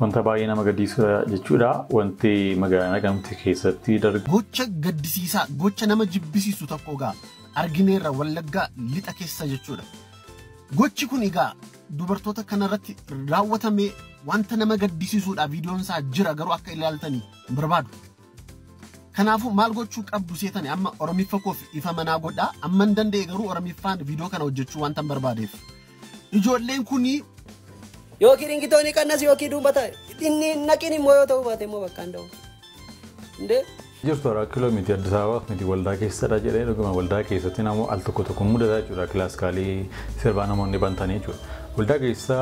wanta baay'ee nama gaddisiisa jechuudha. Wanti magaalaa Naqamtee keessatti darbu gocha gaddisiisaa gocha nama jibbisiisu tokko gaa argineerra Wallaggaa lixa keessa jechuudha. Gochi kun egaa dubartoota kanarratti raawwatame wanta nama gaddisiisuudha. Viidiyoon isaa jira garuu akka ilaaltanii barbaadu. Kanaafu maal gochuu qabdu seetani amma Oromiffa koof ifa manaa godhaa amma hin danda'e garuu Oromiffaan viidiyoo kana hojjechuu wanta barbaadeef. Ijoolleen kuni yookiin ingitooni kannas yookiin duubata inni naqini immoo yoo ta'u baate immoo bakka hin ta'u. Ndee jirtu ara kiiloomeetira Addis Ababa miti waldaa keessadha jedhee dhuguma waldaa keessatti namoo al tokko mudataa jechuudha. Kilaaskaalii sirbaa namoonni bantanii jechuudha. Waldaa keessa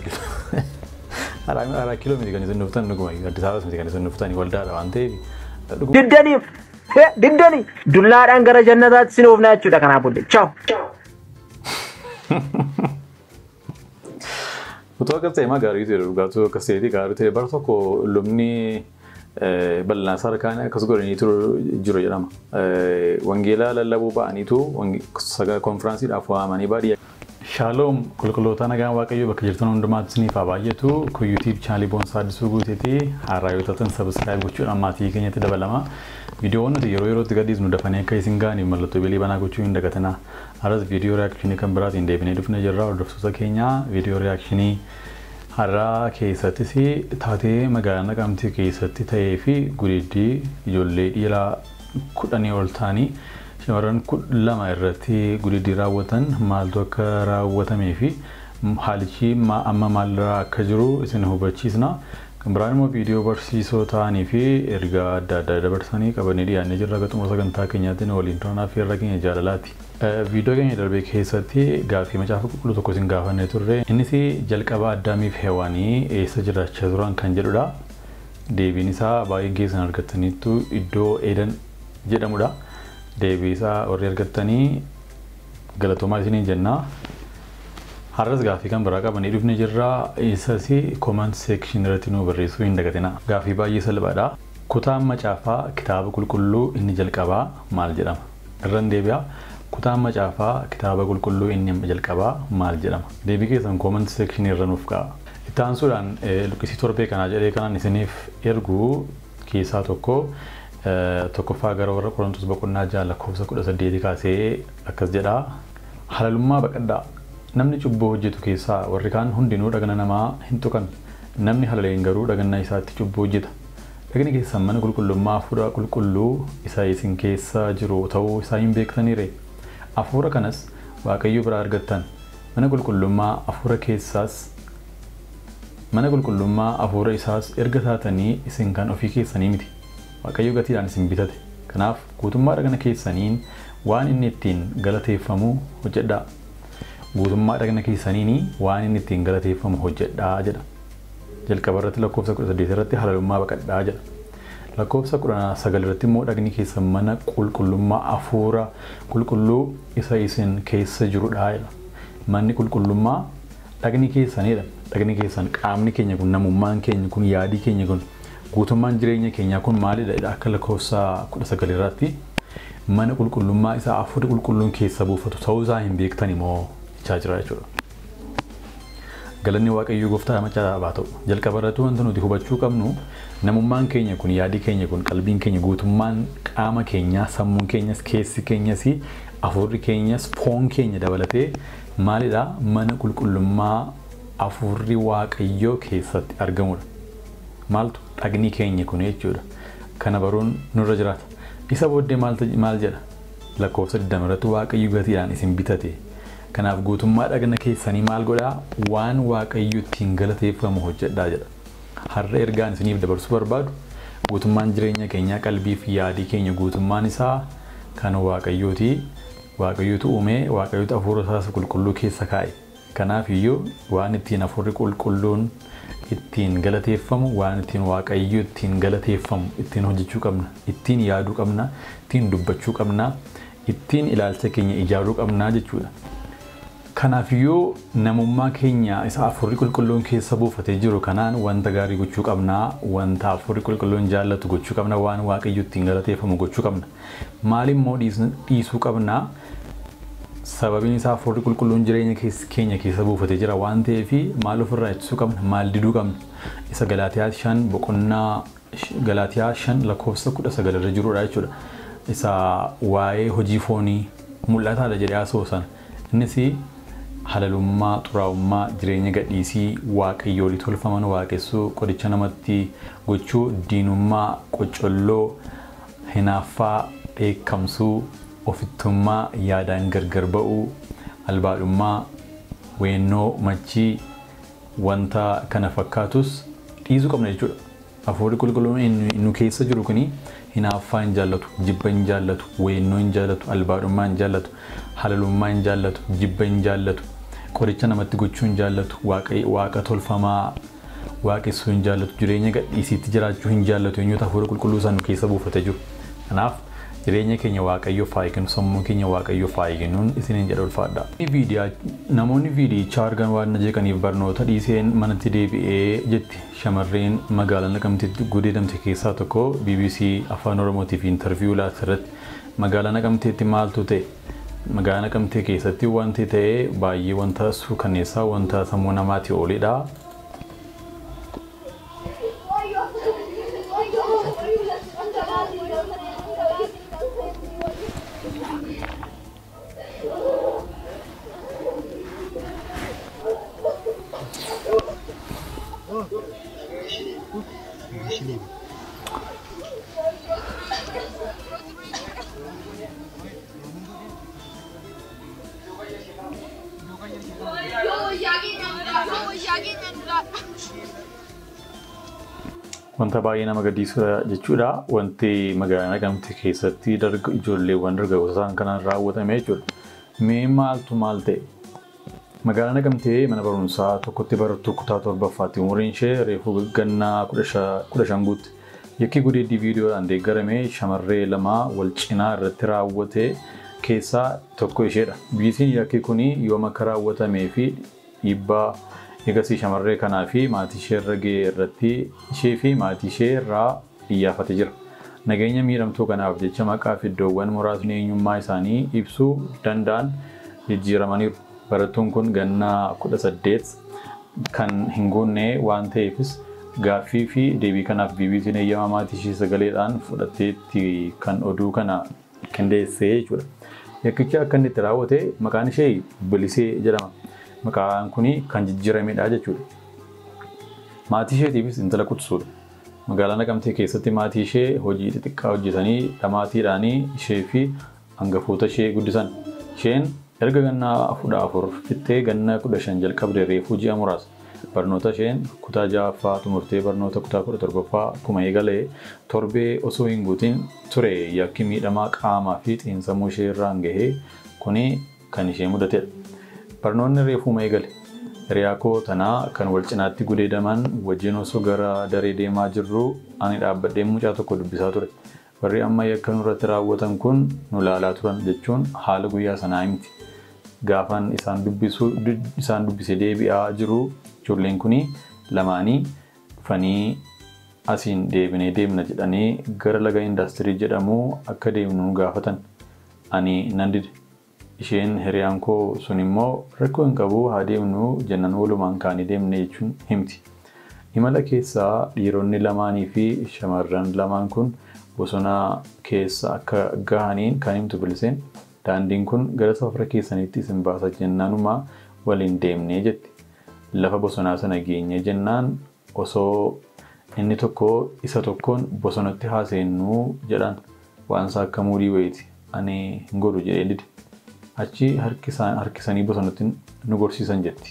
ara kiiloomeetira kan isin dhuftan dhuguma Addis Ababa miti kan isin dhuftan waldaadha waan ta'eef. Diddani dullaadhaan gara jannataatti sin oofnaa jechuudha kanaa booddee. Ciao. Utuu akka ta'e maa gaarii ta'e dhugaatuu akka seetii gaarii ta'e bara tokko lubni bal'inaa sarkaan akkas godhanii jiru jedhama. Wangeelaa lallabuu ba'aniitu konfiraansiidhaaf waamanii baadiyyaa. Shalom qulqulloota nagaan waaqayyoo bakka jirtan hundumaatti isiniif haa baay'atu. Kun YouTube chaanalii Boonsaa Addisuu Guuteetii haaraa yoo taatan subscribe gochuudhaan maatii keenyatti dabalama. Viidiyoon nuti yeroo yerootti gadhiisnu dafanii akka isin gaaniif mallattoo bilii banaa gochuu hin dagatinaa. Har'as viidiyoo reakshinii kan biraatiin deebinee dhufnee jirra. Hordoftoota keenya viidiyoo reakshinii har'aa keessattis taatee magaalaa Naqamtee keessatti ta'ee fi gudeeddii ijoollee dhiiraa 10 ol ta'anii shamarran 2 irratti gudeeddii raawwatan maaltu akka raawwatamee fi haalichi amma maalirraa akka jiru isin hubachiisna. Kan biraan immoo viidiyoo barsiisoo ta'anii fi ergaa adda addaa dabarsanii qabannee dhiyaannee jirra. Xumura sagantaa keenyaatiin waliin turanaa fi irra keenya jaalalaati. Viidiyoo keenya darbee keessatti gaaffii macaafa qulqulluu tokko isin gaafannee turre. Innis jalqaba Addaamiif Hewaanii eessa jiraachaa turan kan jedhudha. Deebiin isaa baay'een keessan argattaniittu iddoo Eeden jedhamudha. Deebii isaa warri argattanii galatoomaa isiniin jenna. Har'as gaaffii kan biraa qabannee dhufnee jirra. Isas comment section irratti nu barreessuu hin dagatinaa. Gaaffii baay'ee salphaadha. Kutaan macaafaa kitaaba qulqulluu inni jalqabaa maal jedhama? Irran deebi'a. Kutaan macaafaa kitaaba qulqulluu inni jalqabaa maal jedhama? Deebii keessan comment section irra nuuf ka'a. Itti aansuudhaan luqqisii torbee kanaa jedhee kanaan isiniif ergu keessaa tokkoffaa gara warra Qorontos boqonnaa 6:18 kaasee akkas jedha. Halalummaa baqadhaa. Namni cubbuu hojjetu keessaa warri kaan hundinuu dhagna namaa hin tuqan. Namni halaleen garuu dhagna isaatti cubbuu hojjeta. Dhagni keessan mana qulqullummaa hafuura qulqulluu isa isin keessa jiru ta'uu isaa hin beektaniire. Hafuura kanas Waaqayyo biraa argattan. Mana qulqullummaa hafuura isaas erga taatanii isin kan ofii keessanii miti. Waaqayyo gatiidhaan isin bitate. Kanaaf guutummaa dhagna keessaniin waan inni ittiin galateeffamu hojjedhaa. Guutummaa dhagna keessaniin waan inni ittiin galateeffamu hojjedhaa jedha. Jalqaba irratti lakkoofsa 18 irratti halalummaa baqadhaa jedha. Lakkoofsa 19 irratti immoo dhagni keessan mana qulqullummaa hafuura qulqulluu isa isin keessa jirudha jedha. Manni qulqullummaa dhagni keessanidha. Dhagni keessan qaamni keenya kun namummaan keenya kun yaadii keenya kun guutummaan jireenya keenyaa kun maalidha akka lakkoofsa 19 irratti mana qulqullummaa isa hafuurri qulqulluun keessa buufatu ta'uu isaa hin beektani moo jechaa jira jechuudha. Galanni Waaqayyoo Gooftaa machaa haa ta'u. Jalqaba irratti wanti nuti hubachuu qabnu namummaan keenya kun yaadii keenya kun qalbiin keenya guutummaan qaama keenyaa sammuun keenyas keessi keenyas hafuurri keenyas foon keenya dabalatee maalidha mana qulqullummaa hafuurri Waaqayyoo keessatti argamudha. Maaltu dhagni keenya kun jechuudha. Kana baruun nurra jiraata. Isa booddee maal jedha? Lakkoofsa 20 irratti Waaqayyo gatiidhaan isin bitate. Kanaaf guutummaa dhagna keessanii maal godhaa? Waan Waaqayyo ittiin galateeffamu hojjedhaa jedha. Har'a ergaan isiniif dabarsuu barbaadu guutummaan jireenya keenyaa qalbii fi yaadii keenya guutummaan isaa kan Waaqayyooti. Waaqayyotu uume, Waaqayyotu hafuura isaa qulqulluu keessa kaa'e. Kanaaf iyyuu waan ittiin hafuurri qulqulluun ittiin galateeffamu, waan ittiin Waaqayyo ittiin galateeffamu ittiin hojjechuu qabna, ittiin yaaduu qabna, ittiin dubbachuu qabna, ittiin ilaalcha keenya ijaaruu qabna jechuudha. Kanaaf iyyuu namummaa keenya isa hafuurri qulqulluun keessa buufatee jiru kanaan wanta gaarii gochuu qabna, wanta hafuurri qulqulluun jaallatu gochuu qabna, waan Waaqayyo ittiin galateeffamu gochuu qabna. Maal immoo dhiisuu qabna? sababiin isaa Hafuurri Qulqulluun jireenya keenya keessa buufatee jira waan ta'eef maal ofirraa ittisuu qabna maal diduu qabna isa Galaatiyaa 5 boqonnaa Galaatiyaa 5 lakkoofsa 19 irra jirudha jechuudha. Isa waa'ee hojii foonii mul'ataadha jedhee haasa'usan innis halalummaa xuraa'ummaa jireenya gadhiisii waaqayyoolii tolfaman waaqessuu qodicha namatti gochuu diinummaa qocolloo hinaaffaa dheekkamsuu ofittummaa yaadaan gargar ba'uu albaadhummaa weennoo machii wanta kana fakkaatus dhiisuu qabna jechuudha. Hafuurri Qulqulluun nu keessa jiru kuni hinaaffaa hin jaallatu, jibba hin jaallatu, weennoo hin jaallatu, albaadhummaa hin jaallatu, halalummaa hin jaallatu, jibba hin jaallatu, qoricha namatti gochuu hin jaallatu, waaqa tolfamaa waaqessuu hin jaallatu, jireenya gadhiisiitti jiraachuu hin jaallatu eenyuutu Hafuura Qulqulluu san nu keessa buufatee jiru. Kanaaf jireenya keenya waaqayyoof haa kennu, sammuu keenya waaqayyoof haa kennuun isiniin jedha ulfaadha. Namoonni viidiyichaa argan waan na jeeqaniif barnoota dhiiseen manatti deebi'ee jetti shamarreen magaalaa Naqamteetti gudeedamte keessaa tokko BBC Afaan Oromootiif intarviyuu laata irratti magaalaa Naqamteetti maaltu ta'e magaalaa Naqamtee keessatti wanti ta'e baay'ee wanta suukaneessaa wanta sammuu namaatti oolidha. Wanta baay'ee nama gaddisiisudha jechuudha. Wanti magaalaa Naqamtee keessatti ijoolleewwan dargaggootaan kanaan raawwatame jechuudha. Mee maaltu maal ta'e? Magaalaa Naqamtee mana barumsaa tokkotti barattuu kutaa 7ffaatti umuriin ishee reefuu gannaa 15 guutti. Yakki gudeeddii viidiyoodhaan deeggarame shamarree lama wal cinaa irratti raawwate keessaa tokko isheedha. BBC'n yakki kun yooma akka raawwatamee fi dhiibbaa eegasii shamarree kanaa fi maatii ishee irra ga'e irratti ishee fi maatii ishee irraa iyyaafate jira. Nageenya miidhamtuu kanaaf jecha maqaa fi iddoowwan muraasni eenyummaa isaanii ibsuu danda'an jijjiiramaniiru. Barattuun kun gannaa 18 kan hin guunne waan ta'eefis gaaffii fi deebii kanaaf BBC'n eeyyama maatii ishee sagaleedhaan fudhatteetti kan oduu kana qindeessee jechuudha. Yakkicha akka inni itti raawwate maqaan ishee Bilisee jedhama. Maqaan kuni kan jijjiiramedha jechuudha. Maatii isheetiifis intala quxisuudha. Magaalaa Naqamtee keessatti maatii ishee hojii xixiqqaa hojjetanii dhamaatiidhaan ishee fi hangafoota ishee guddisan. Isheen erga gannaa 14 fixxee gannaa 15 jalqabde reefuu ji'a muraasa. Barnoota isheen kutaa 6ffaa xumurtee barnoota kutaa 17ffaa akkuma eegalee torbee osoo hin guutin ture yakki miidhamaa qaamaa fi xiinsammuu ishee irraan gahee kuni kan ishee mudatedha. Barnoonni reefuma eegale. Hiriyaakoo tanaa kan wal cinaatti gudeedaman wajjin osoo gara daree deemaa jirru ani dhaabbadhee mucaa tokko dubbisaa ture. Warri amma yakka nurratti raawwatan kun nu laalaa turan jechuun haala guyyaa sanaa himti. Gaafan isaan dubbisee deebi'aa jiru ijoolleen kuni lamaanii dhufanii asiin deebinee deemna jedhanii gara laga indaastirii jedhamu akka deemnu gaafatan. Ani nan dide. Isheen hiriyaan koo sun immoo rakkoo hin qabu haa deemnu jennaan walumaan kaanii deemne jechuun himti. Imala keessaa dhiironni lamaanii fi shamarran lamaan kun bosona keessa akka gahaniin kan himtu Biliseen daandiin kun gara safara keessaniitti isin baasa jennaanuma waliin deemnee jetti. Lafa bosonaa sana geenye jennaan osoo inni tokko isa tokkoon bosonatti haaseennu jedhan waan isaa akka muudii wayiiti ani hin godhu jedhee dide. Achi harkisanii bosonatti nu gorsiisan jetti.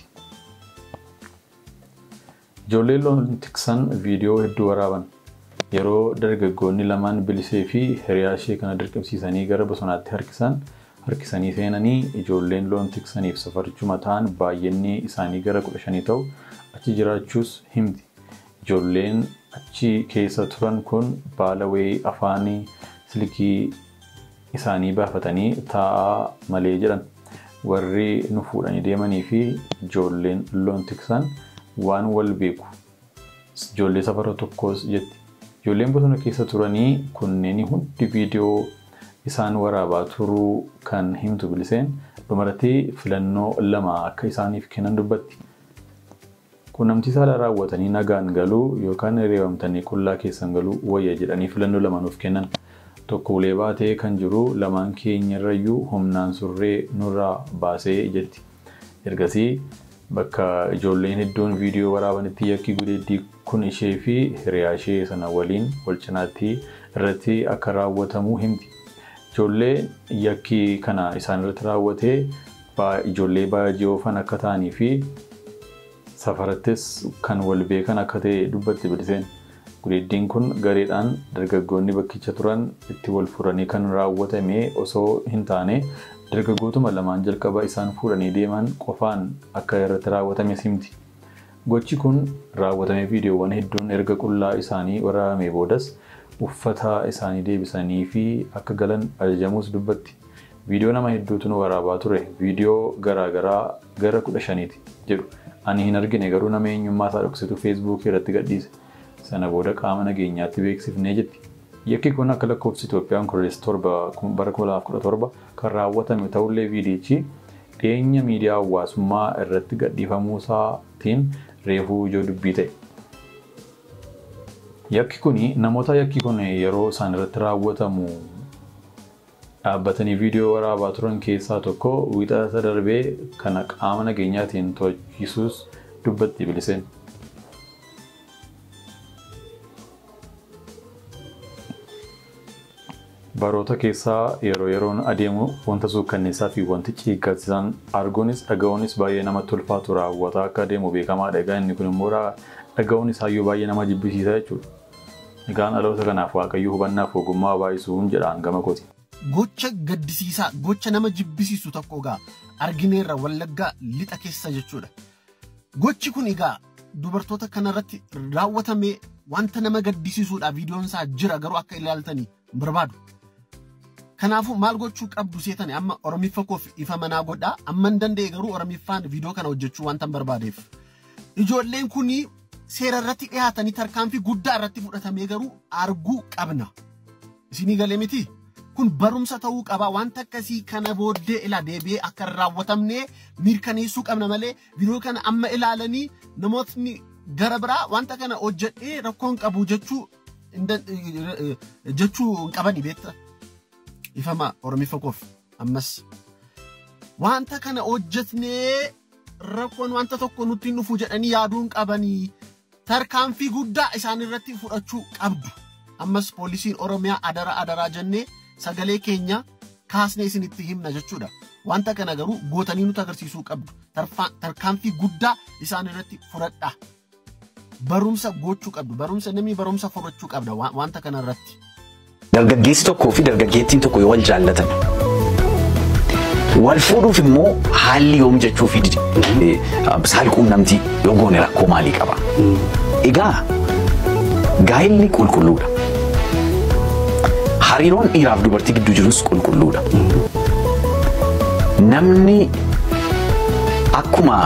Ijoolleen loon tiksan viidiyoo hedduu waraaban. Yeroo dargaggoonni lamaan Bilisee fi hiriyaa ishee kana dirqamsiisanii gara bosonaatti harkisanii seenanii ijoolleen loon tiksaniif safarichuma ta'an baay'inni isaanii gara 15 ta'u achi jiraachuus himti. Ijoolleen achi keessa turan kun baala wayii afaanii silkii isaanii baafatanii taa'aa malee jedhan. Warri nu fuudhanii deemanii fi ijoolleen loon tiksan waan wal beeku. Ijoollee safara tokkos jetti. Ijoolleen bosona keessa turanii kunneen hundi viidiyoo isaan waraabaa turuu kan himtu biliseen dhumarratti filannoo lama akka isaaniif kennan dubbatti. Quunnamtii saalaa raawwatanii nagaan galuu yookaan reebamtanii qullaa keessan galuu wayya jedhanii filannoo lama nuuf kennan. Tokko ulee baatee kan jiru lamaan keenyarrayyuu humnaan surree nurraa baasee jetti. Ergasii bakka ijoolleen hedduun viidiyoo waraabanitti yakki gudeeddii kun ishee fi hiriyaa ishee sana waliin wal cinaatti irratti akka raawwatamu himti. Ijoollee yakki kana isaan irratti raawwatee ijoollee baay'ee oofan akka ta'anii fi safarattis kan wal beekan akka ta'e dubbatti biliseen. Gudeeddiin kun gareedhaan dargaggoonni bakkicha turan itti wal furanii kan raawwatame osoo hin taane dargaggootuma lamaan jalqaba isaan fuudhanii deeman qofaan akka irratti raawwatame himti. Gochi kun raawwatame viidiyoowwan hedduun erga qullaa isaanii waraabamee boodas uffata isaanii deebisanii fi akka galan ajajamuus dubbatti. Viidiyoo nama hedduutu nu waraabaa ture. Viidiyoo garaagaraa gara 15ti jedhu. Ani hin argine garuu nama eenyummaa isaa dhoksitu Facebook irratti gadhiise. Sana booda qaama nageenyaatti beeksifnee jetti. Yakki kun akka lakkoofsa Itoophiyaan Onkololeessa 7 bara 2017 kan raawwatame ta'ullee viidiyichi dhiyeenya miidiyaa hawaasummaa irratti gadhiifamuu isaatiin reefuu ijoo dubbii ta'e. Yakki kun namoota yakki kun yeroo isaan irratti raawwatamu dhaabbatanii viidiyoo waraabaa turan keessaa tokko wiixata darbee kana qaama nageenyaatiin to'achiisuus dubbatti biliseen. Baroota keessaa yeroo yeroon adeemu wanta suukkanneessaa fi wanti ciiggarsiisan arguunis dhaga'uunis baay'ee namatti ulfaatu raawwataa akka adeemu beekamaadha. Egaa inni kun immoo dhaga'uun isaayyuu baay'ee nama jibbisiisa jechuudha. Egaan dhaloota kanaaf waaqayyo hubannaaf ogummaa baay'isuun jedhaan gama kooti. Gocha gaddisiisaa, gocha nama jibbisiisu tokko egaa argineerra Wallaggaa lixa keessa jechuudha. Gochi kun egaa dubartoota kanarratti raawwatame wanta nama gaddisiisuudha. Viidiyoon isaa jira garuu akka ilaaltanii barbaadu. Kanaafu maal gochuu qabdu seetani amma Oromiffa koof ifa manaa godhaa amma hin danda'e garuu Oromiffaan viidiyoo kana hojjechuu wanta barbaadeef. Ijoolleen kuni seera irratti dhiyaatanii tarkaanfii guddaa irratti fudhatamee garuu arguu qabna. Isinii galee miti? Kun barumsa ta'uu qaba. Wanta akkasii kana booddee ila deebi'ee akka raawwatamne mirkaneessuu qabna malee viidiyoo kana amma ilaalanii namootni gara biraa wanta kana hojjedhee rakkoon qabu jechuu hin qabani beekta. Ifama Oromiffa koof ammas wanta kana hojjetnee rakkoon wanta tokko nutti dhufu jedhanii yaaduun qabanii tarkaanfii guddaa isaan irratti fudhachuu qabdu. Ammas poolisiin Oromiyaa adara jennee sagalee keenya kaasnee isinitti himna jechuudha. Wanta kana garuu gootanii nuti agarsiisuu qabdu. Tarkaanfii guddaa isaan irratti fudhadhaa. Barumsa gochuu qabdu. Namni barumsa fudhachuu qabda wanta kana irratti. Dargaggeessi tokkoo fi dargaggeettiin tokko yoo wal jaallatan wal fuudhuuf immoo haalli yoom jechuu fi saalquunnamtii yoo goone rakkoo maalii qaba? Egaa gaa'illi qulqulluudha. Hariiroon dhiiraaf dubartii gidduu jirus qulqulluudha. Namni akkuma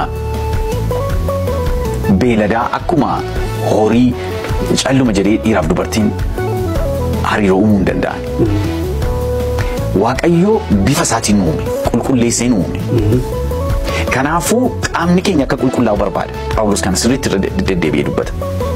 beeladaa akkuma horii calluma jedhee dhiiraaf dubartiin hariiroo uumuu hin danda'an. Waaqayyoo bifa isaatiin uume, qulqulleessee uume. Kanaafuu qaamni keenya akka qulqullaa'u barbaada. Phaawulos kana sirriitti deddeebi'ee dubbata.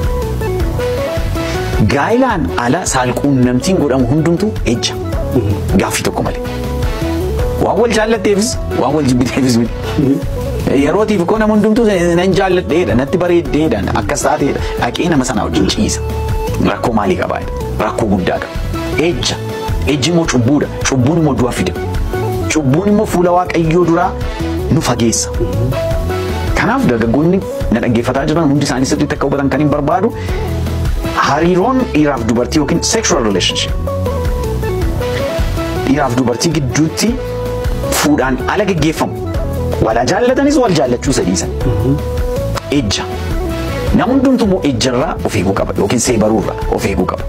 Gaa'ilaan ala saalquunnamtiin godhamu hundumtuu ejja. Gaaffii tokko malee. Waan wal jaallatteefis waan wal jibbiteefis miti. Yerootiif koo nama hundumtuu nan jaalladheedha, natti bareeddeedha, akkas taateedha. Dhaqee nama sanaa wajjin ciisa. Rakkoo maalii qabaadha? Rakkoo guddaa qaba. Ejja. Ejji immoo cubbuudha. Cubbuun immoo du'a fida. Cubbuun immoo fuula Waaqayyoo duraa nu fageessa. Kanaaf dargaggoonni na dhaggeeffataa jiran hundi isaanii sirriitti akka hubatan kan hin barbaadu hariiroon dhiiraaf dubartii yookiin sexual relationship dhiiraaf dubartii gidduutti fuudhaan ala geggeeffamu. Wal jaallatanis wal jaallachuu sadiisan. Ejja. Nama hundumtuu immoo ejjarraa of eeguu qaba yookiin seebaruurraa of eeguu qaba.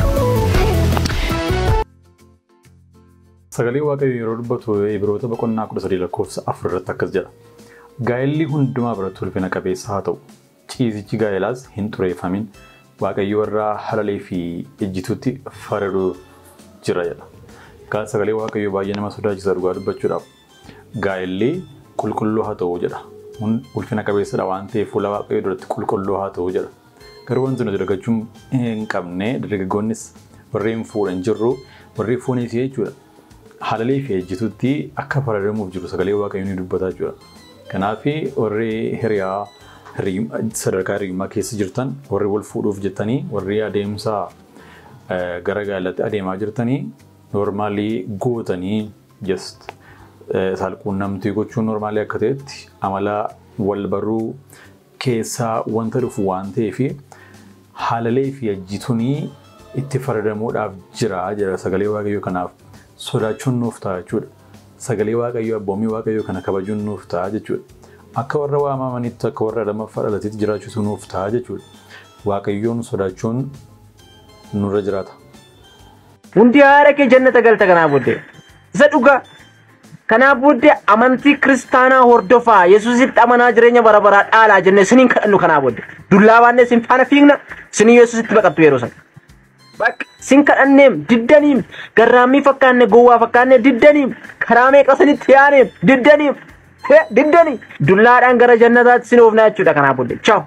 Sagalee Waaqayyoo yeroo dubbatu Ibroota boqonnaa 13 lakkoofsa 4 irratti akkas jedha. Gaa'elli hundumaa biratti ulfina qabeessa haa ta'u. Ciisichi gaa'elaas hin xureeffamin. Waaqayyo warra halalee fi ejjituutti faraduu jira jedha. sagalee waaqayyoo baay'ee nama sodaachisa dhugaa dubbachuudhaaf. Gaa'elli qulqulluu haa ta'uu jedha. Ulfina qabeessadha waan ta'eef fuula waaqayyoo duratti qulqulluu haa ta'uu jedha. Garuu wanti nuti dagachuun hin qabne dargaggoonnis warri hin fuudhan jirru warri fuunis jechuudha. Halalee fi ejjituutti akka faradamuuf jiru sagalee waaqayyoo ni dubbataa jechuudha. Kanaaf warri hiriyaa sadarkaa hiriyummaa keessa jirtan warri wal fuudhuuf jettanii warri adeemsa gara gaa'elaatti adeemaa jirtanii normaalii gootanii just saalquunnamtii gochuun normaalii akka ta'etti amala wal baruu keessaa wanta dhufu waan ta'eef halalee fi ejjituunii itti faradamuudhaaf jira sagalee waaqayyoo kanaaf sodaachuun nuuf ta'a jechuudha. Sagalee waaqayyoo abboommii waaqayyoo kana kabajuun nuuf ta'a jechuudha. Akka warra waamamanitti akka warra lammaffaa dhalatiitti jiraachuutu nuuf ta'a jechuudha. Waaqayyoon sodaachuun nurra jiraata. Hundi haara kee jannata galta kanaa booddee. Isa dhugaa. Kanaaf booddee amantii kiristaanaa hordofaa Yesuusitti amanaa jireenya bara baraa dhaalaa jennee isiniin kadhannu kanaa booddee. Dullaa baannee isin faana fiigna isin Yesuusitti baqattu yeroo sana. Bakka isin kadhanneem diddaniim garraammii fakkaanne gowwaa fakkaanne diddaniim karaa meeqa isinitti yaaneem diddanii dullaadhaan gara jannataatti isin oofnaa jechuudha kanaa booddee. Ciao.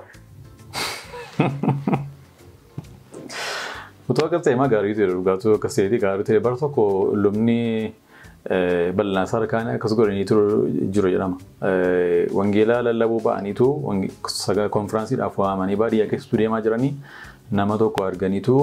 Utoo akka ta'e gaarii ta'e dhugaatuu akka ta'eeti gaarii ta'e bara tokko lubni bal'inaa sarkaan akkas godhanii jiru jedhama. Wangeelaa lallabuu ba'aniitu konfiraansiidhaaf waamanii baadiyyaa keessattuu deemaa jiranii nama tokko arganiitu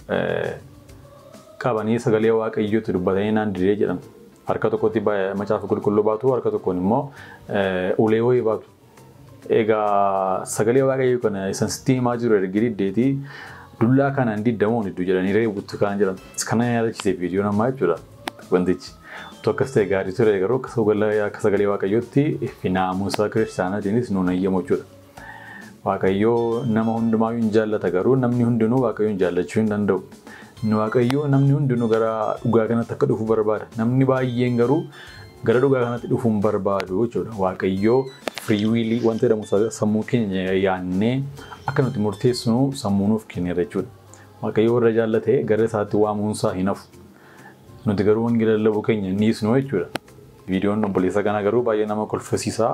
qabanii sagalee waaqayyootti dubbatanii naan didee jedhama. Harka tokkotti macaafa qulqulluu baatu harka tokkoon immoo ulee wayii baatu. Egaa sagalee waaqayyoo kana isan sitti himaa jiru ergi diddeetii dullaa kanaan diddamuun iddoo jedhanii reebutti kan jedhan. Kana yaadachiisee viidiyoo namaa jechuudha wantichi. Akkas ta'e gaarii ture garuu akka sagalee waaqayyootti fi naamusa kiristaanaatiinis nuun ayyamu jechuudha. Waaqayyoo nama hundumaayyuu hin jaallata garuu namni hundinuu waaqayyoo hin jaallachuu hin danda'u. Waaqayyoo namni hundinuu gara dhugaa kanatti akka dhufu barbaada. Namni baay'een garuu gara dhugaa kanatti dhufuu hin barbaadu jechuudha. Waaqayyoo firiiwiilii wanta jedhamu sammuu keenya yaannee akka nuti murteessinu sammuu nuuf kenneera jechuudha. Waaqayyoo warra jaallate gara isaatti waamuunsaa hin hafu. Nuti garuu wangeela lallabuu keenya ni dhiisnu jechuudha. Viidiyoon obboleessa kana garuu baay'ee nama kolfisiisaa.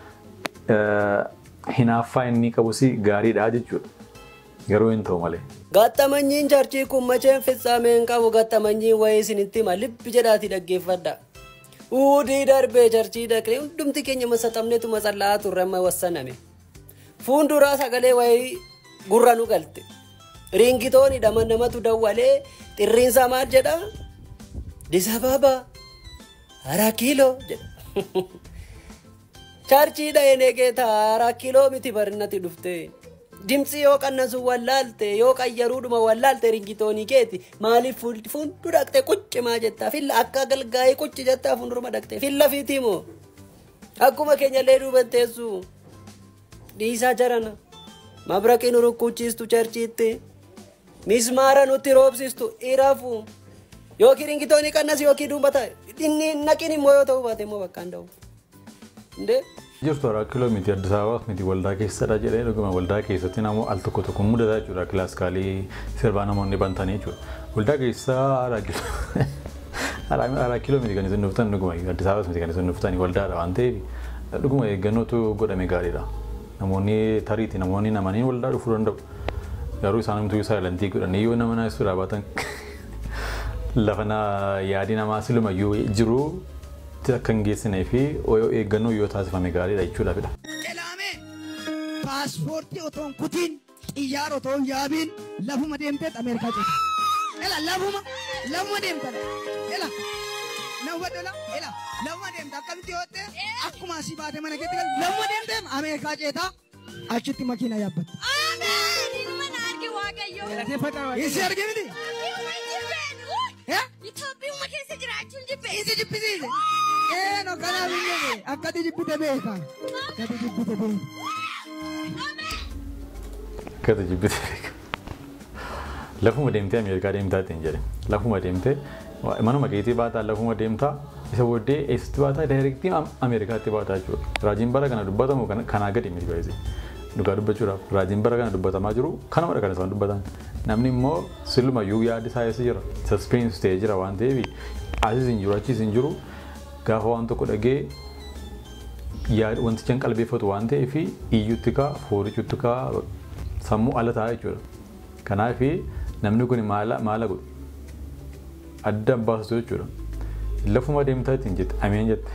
Hinaaffaa inni qabus gaariidha jechuudha. Garuu hin ta'u malee. Gattamanyiin charchii kun macheen fixaameen qabu gattamanyiin wayii isinitti hima libbi jedhaati dhaggeeffadha. Uudii darbee charchii dhaqee hundumti keenya masaxamneetu masallaa turre amma wassaname. Fuunduraa sagalee wayii gurra nu galte. Riingitooni dhama namatu dawwalee xirriinsa maal jedha? Disababa 4 kiiloo jedha. Charchii dha'ee geeta 4 kiiloo miti barnatti dhufte. Dimsi yoo qannasu wallaalte yoo qayyaruudhuma wallaalte riingitoonii keeti maaliif fuundu dhaqxe quccimaa jettaa filla akka galgaa'ee qucci jettaa fuunduruma dhaqxe filla fiitiimoo akkuma keenyallee duuban teessu dhiisaa jarana mabraqiin rukkuchiistu charchiitti mismaara nutti roobsistu iraafu yookiin riingitoonii qannas yookiin duubata inni naqin immoo yoo ta'u baate immoo bakka hin da'u. Jirtu 4 kiiloomeetira Addis Ababaas miti waldaa keessadha jedhee dhuguma waldaa keessatti namoo al tokko mudataa jechuudha kilaaskaalii sirbaa namoonni bantanii jechuudha. Waldaa keessaa 4 kiiloomeetira kan isin dhuftan dhuguma Addis Ababaas miti kan isin dhuftan waldaadha waan ta'eef dhuguma eeggannootu godhame gaariidha. Namoonni tariitii namoonni namanii waldaa dhufuu danda'u. Garuu isaan humtuu saayilantii godhanii yoo nama naasisuudhaa baatan lafa yaadi namaa silumayyuu jiru. Kan geessinee fi eeggannoo yoo taasifame gaariidha jechuudha. Elaame paaspoortii otoo hin kutiin xiyyaara otoo hin yaabiin lafuma deemteet Ameerikaa ceeta. Ela lafuma deemtan. Ela nama dola ela lafuma deemta akkamitti yootte akkuma asii baate mana keetti gal lafuma deemteem Ameerikaa ceeta achitti makiina yaabbatte. Ameen inuma na arge waaqayyo. Isi arge miti. Itoophiyaa keessa jiraachuun jibbe. Isi jibbisiise. No kana biyyee akkati jibbite beeka. Akkati jibbite beeka. Akkati jibbite beeka. Lafuma deemtee Ameerikaa deemtaa ittiin jedhe. Lafuma deemtee manuma keetii baataa lafuma deemtaa isa booddee eessatti baataa daayirektii Ameerikaatti baataa jechuudha. Raajiin bara kana dubbatamu kanaa gadi miti baay'ee. dhugaa dubbachuudhaaf raajiin bara kana dubbatamaa jiru kanuma kan isaan dubbatan namni immoo silumayyuu yaadi isaa eessa jira suspense ta'ee jira waan ta'eef asis hin jiru achis hin jiru gaafa waan tokko dhagee yaad wanticha qalbeeffatu waan ta'eef iyyutti kaa foorichutti kaa sammuu ala ta'a jechuudha kanaaf namni kun maala godhu adda baasatu jechuudha lafuma deemtaa ittiin jette ameen jette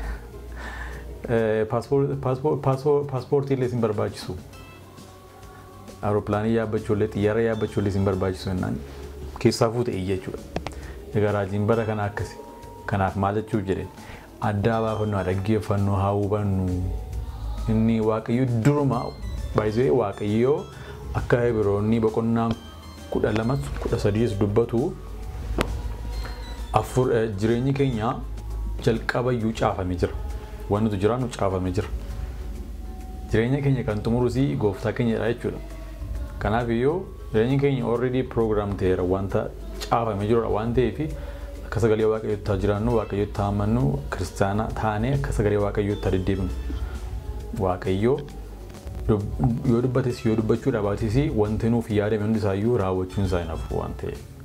paaspoortii illee isin barbaachisu aeroplaanii yaabbachuullee xiyyaara yaabbachuullee isin barbaachisu jennaan keessaa fuute jechuudha egaa raajiin bara kana akkasi kanaaf maal jechuuf jedhe addaa baafannoo dhaggeeffannoo haa hubannu inni waaqayyo duruma baay'ee waaqayyo akka biroonni boqonnaan 12 dubbatu afur jireenyi keenya jalqabayyuu caafamee jira waan nuti jiraannu caafamee jira jireenya keenya kan xumurusi gooftaa keenyadha jechuudha kanaaf iyyuu jireenyi keenya already program ta'eera wanta caafamee jirudha waan ta'eef akka sagalee waaqayyootti jiraannu waaqayyootti amannu kiristaana taanee akka sagalee waaqayyootti deddeebinu waaqayyoo yoo dubbates yoo dubbachuu dhaabates wanti nuuf yaadame hundi isaayyuu raawwachuun isaa hin hafu waan ta'eef